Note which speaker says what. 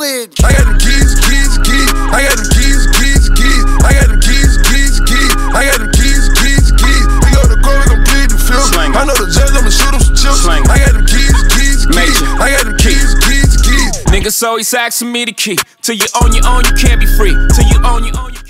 Speaker 1: with.
Speaker 2: I got them keys. I got them keys. I got them keys. I got them keys. We go to court, we gon' plead the fifth. I know the judge, I'ma shoot him some chips. I got them keys. I got them keys.
Speaker 3: Niggas always asking me the key. Till you own your own, you can't be free. Till you own your own, you